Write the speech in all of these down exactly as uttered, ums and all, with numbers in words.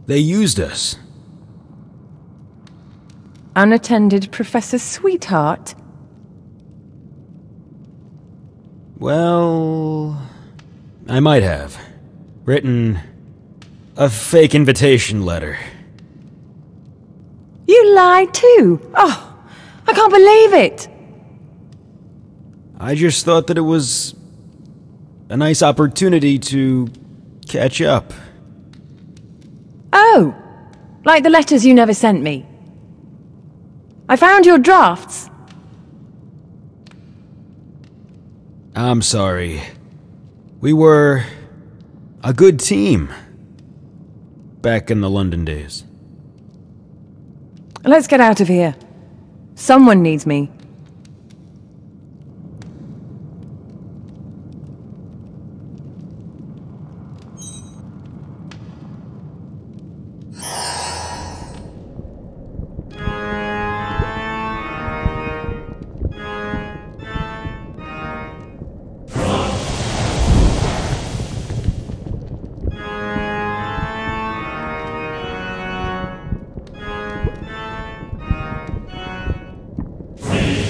They used us. Unattended Professor Sweetheart? Well, I might have written a fake invitation letter. You lied too? Oh, I can't believe it! I just thought that it was a nice opportunity to catch up. Oh, like the letters you never sent me. I found your drafts. I'm sorry. We were a good team back in the London days. Let's get out of here. Someone needs me. V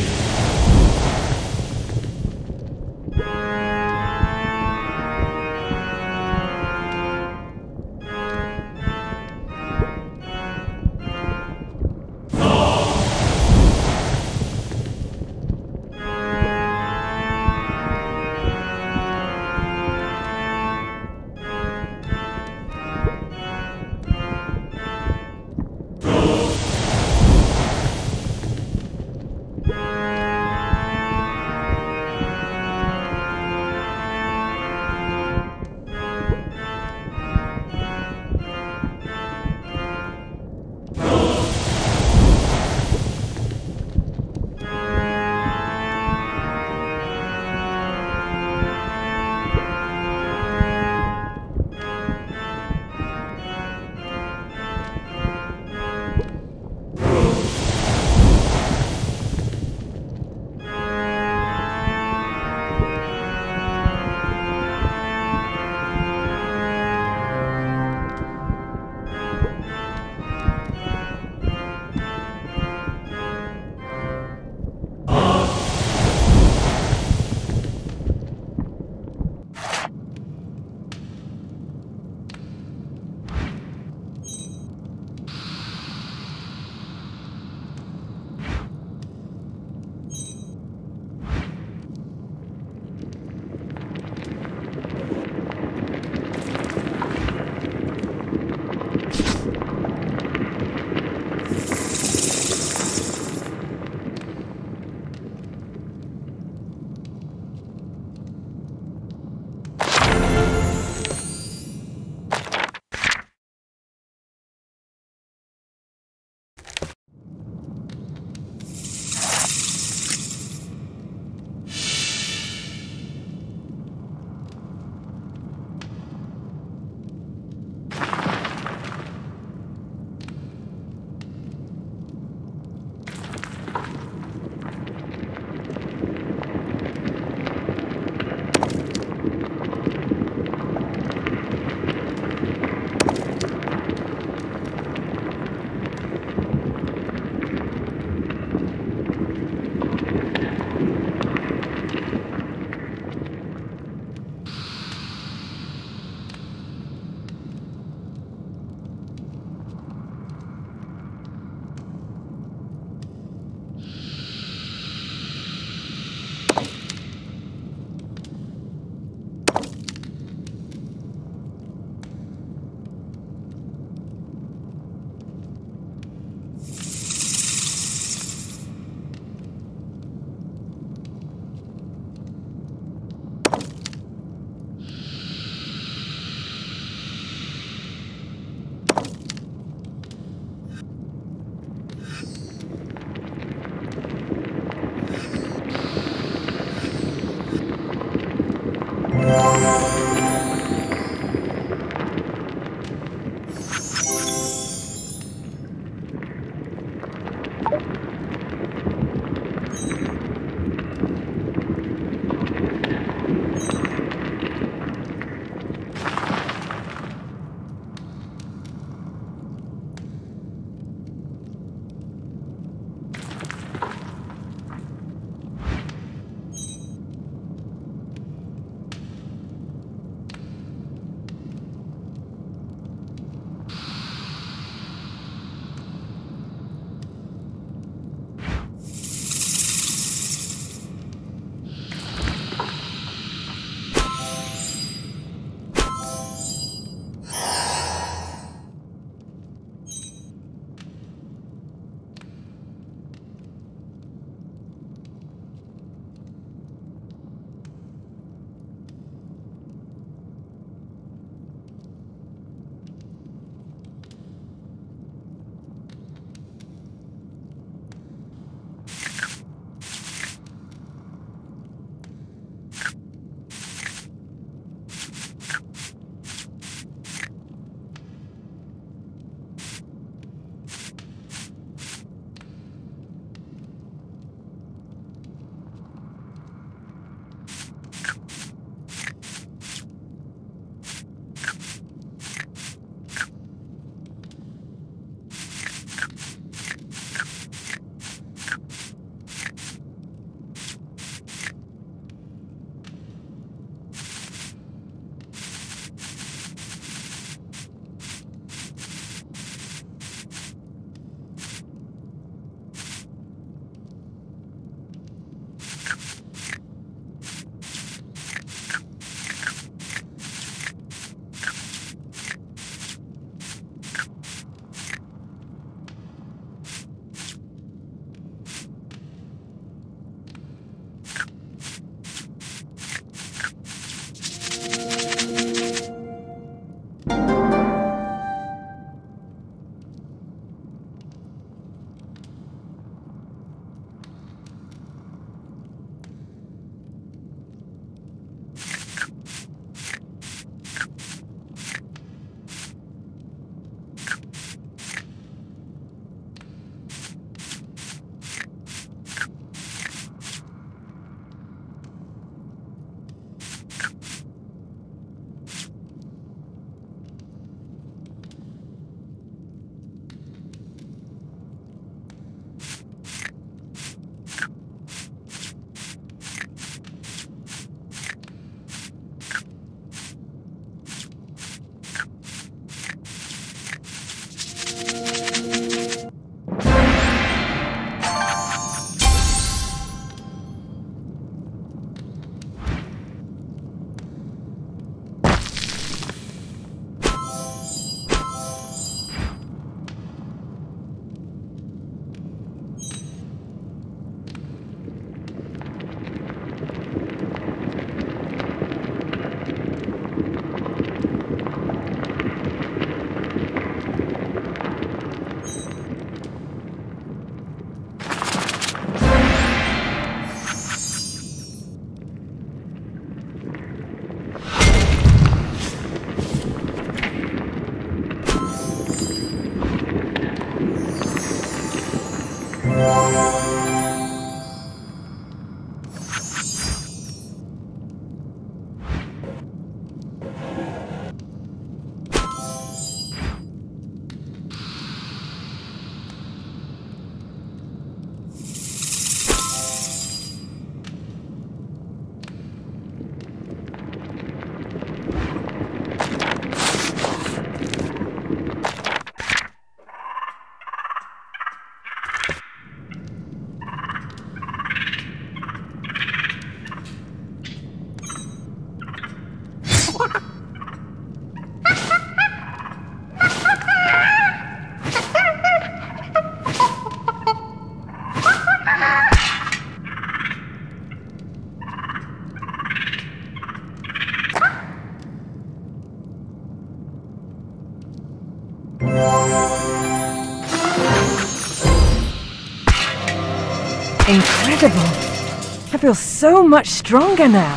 Incredible! I feel so much stronger now.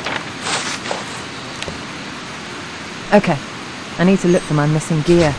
Okay, I need to look for my missing gear.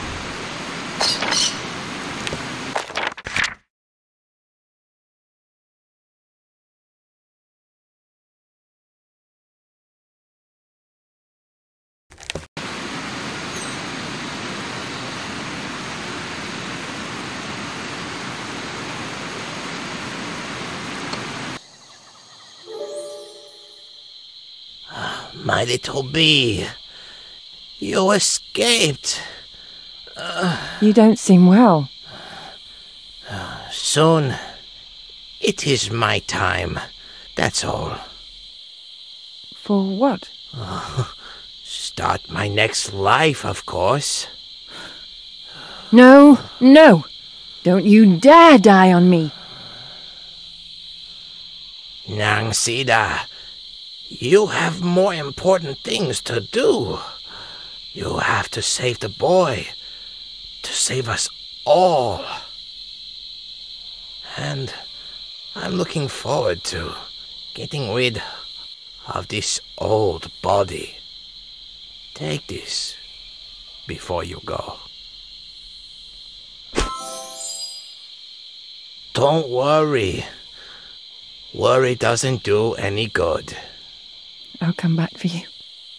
My little bee, you escaped. Uh, you don't seem well. Soon, it is my time, that's all. For what? Uh, start my next life, of course. No, no! Don't you dare die on me! Nang Sida, you have more important things to do. You have to save the boy, to save us all. And I'm looking forward to getting rid of this old body. Take this before you go. Don't worry. Worry doesn't do any good. I'll come back for you.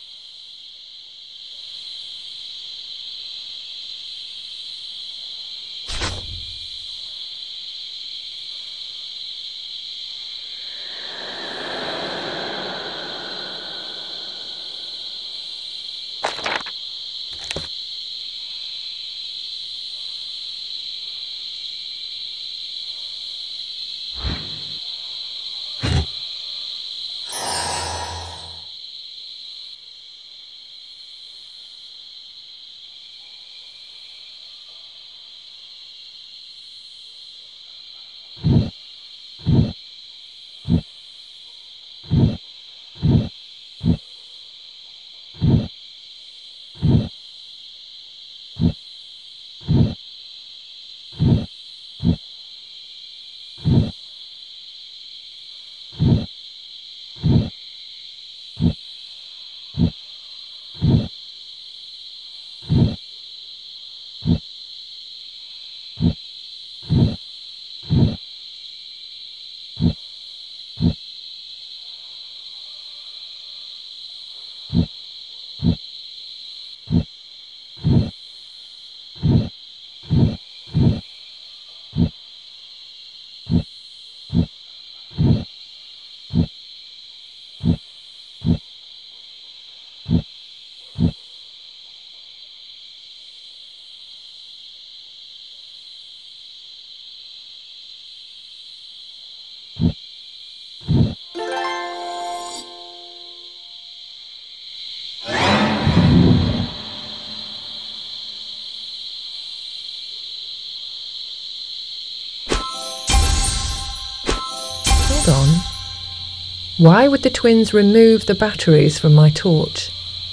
On. Why would the twins remove the batteries from my torch?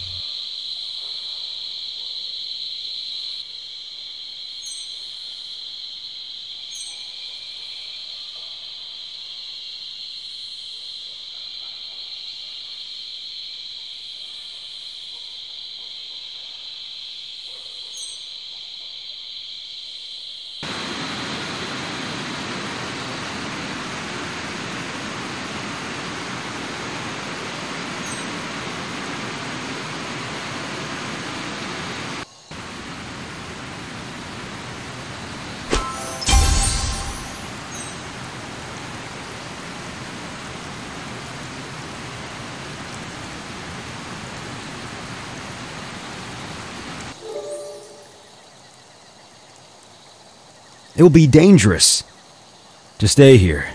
It will be dangerous to stay here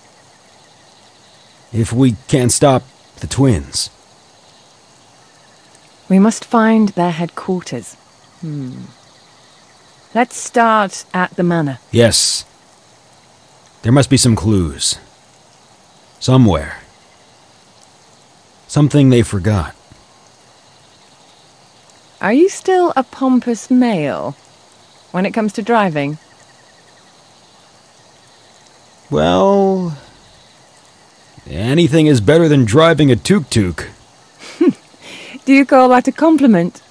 if we can't stop the twins. We must find their headquarters. Hmm. Let's start at the manor. Yes. There must be some clues. Somewhere. Something they forgot. Are you still a pompous male when it comes to driving? Well, anything is better than driving a tuk-tuk. Do you call that a compliment?